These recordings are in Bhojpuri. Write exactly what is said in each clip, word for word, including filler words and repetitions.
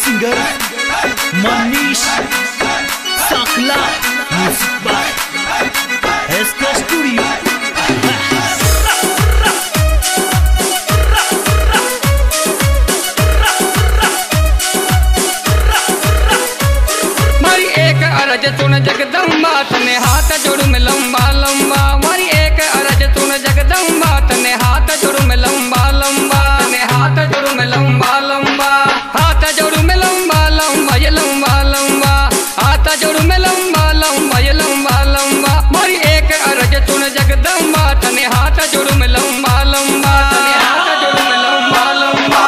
सिंगर मनीष सकला, म्यूजिक बाय एसके स्टूडियो। मारी एक अरज सुन जगदम्बा तने हाथ जोड़ू में लंबा लंबा। मारी एक अरज सुन जगदम्बा तने हाथ जोड़ू में लंबा लंबा। तने हाथ जोड़ू में लंबा लंबा। हाथ जोड़ू में लंबा लंबा ये लंबा लंबा। हाथ जोड़ू में लंबा लंबा ये लंबा लंबा। मारी एक अरज सुन जगदम्बा तने हाथ जोड़ू में लंबा लंबा। तने हाथ जोड़ू में लंबा लंबा।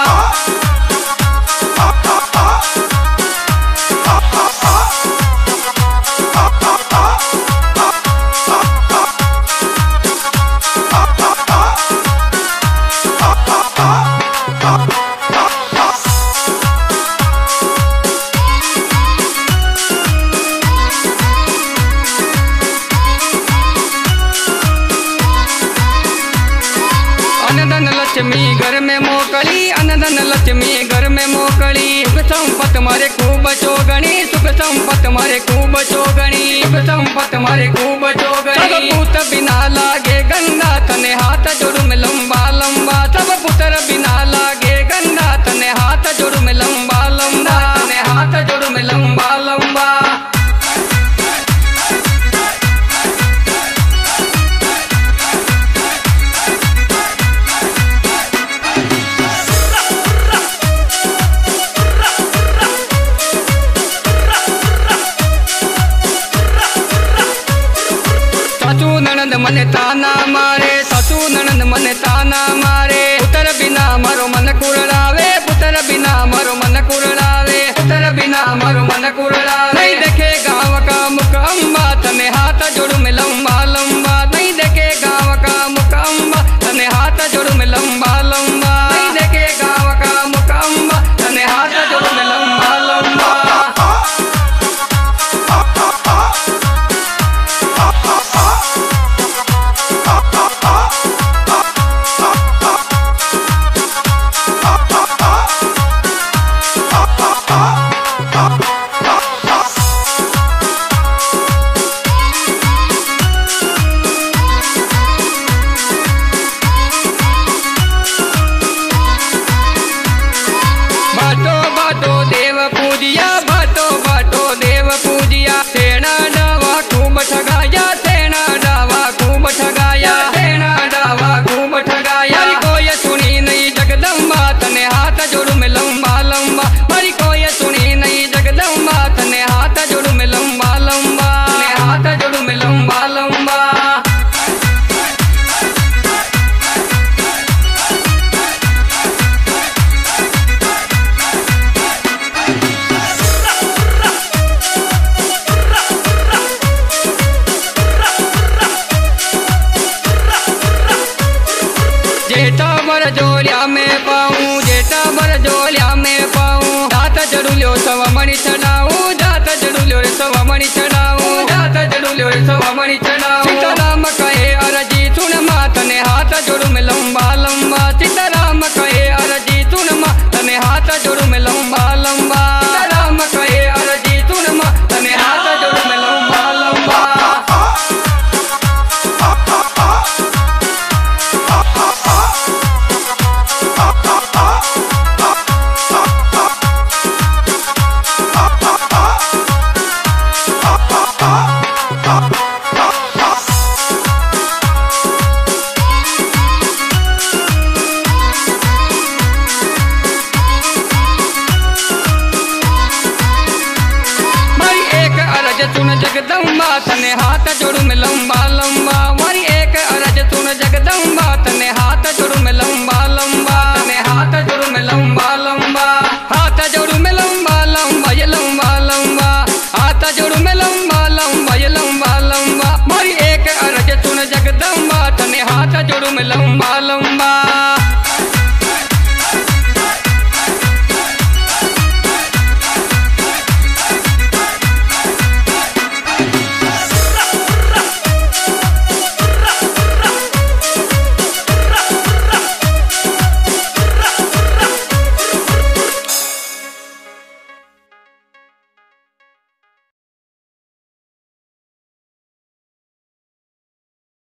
अनधन लक्ष्मी घर में मोकली, अनधन लक्ष्मी घर में मोकली। सुख संपत मारे खूब चोगणी, सुख संपत मारे खूब चोगणी। सुख संपत मारे खूब चोगणी। सब पुत बिना लागे गंगा तने हाथ जोड़ू में लंबा लंबा। सब पुत्र बिना लागे गंगा तने हाथ जोड़ू में लंबा लंबा। तने हाथ जोड़ू में लंबा लंबा। सासू ननंद मने ताना मारे, सासू ननंद मने ताना मारे। पुत्र बिना मारो मन कुरड़ावे, पुत्र बिना मारो मन कुरड़ावे। पुत्र बिना मारो मन कुरड़ावे। नहीं देखे गाँव का मुख अम्बा तने हाथ जोड़ू में लंबा लंबा। नहीं देखे गाँव का मुख अम्बा तने हाथ जोड़ू में लंबा लंबा। नहीं देखे गाँव का मुख अम्बा तने हाथ जोड़ू में लंबा लंबा। बाटो बाटो देव पूजिया, बाटो बाटो देव पूजिया। सेना डावा खूब ठगाया, सेना डावा खूब ठगाया। सेना डावा खूब ठगाया। मारी कोई सुनी नहीं जगदम्बा तने हाथ जोड़ू में लंबा लंबा। मारी कोई सुनी नहीं जगदम्बा तने हाथ जोड़ू में लंबा लंबा। तने हाथ जोड़ू में लंबा लंबा। जेठा बर जोलिया में पाऊं, जेठा बर जोलिया में पाऊं। जात जड़ूल्यो सव मणि चढ़ाऊं, जात जड़ूल्यो रे सव मणि चढ़ाऊं। जात जड़ूल्यो रे सव मणि चढ़ाऊं। सीताराम कहे अरजी सुन माँ तने हाथ जोड़ू में लंबा लंबा। सीताराम कहे अरजी सुन माँ तने हाथ जोड़ू में लंबा लंबा। सीताराम कहे अरजी सुन माँ तने हाथ जोड़ू में लंबा लंबा। सुन जगदम्बा तने हाथ जोड़ू में लंबा लंबा। मारी एक अरज सुन जगदम्बा तने हाथ जोड़ू में लंबा लंबा। तने हाथ जोड़ू में लंबा लंबा। हाथ जोड़ू में लंबा लंबा ये लंबा लंबा। हाथ जोड़ू में लंबा लंबा ये लंबा लंबा। मारी एक अरज सुन जगदम्बा तने हाथ जोड़ू में लंबा लंबा।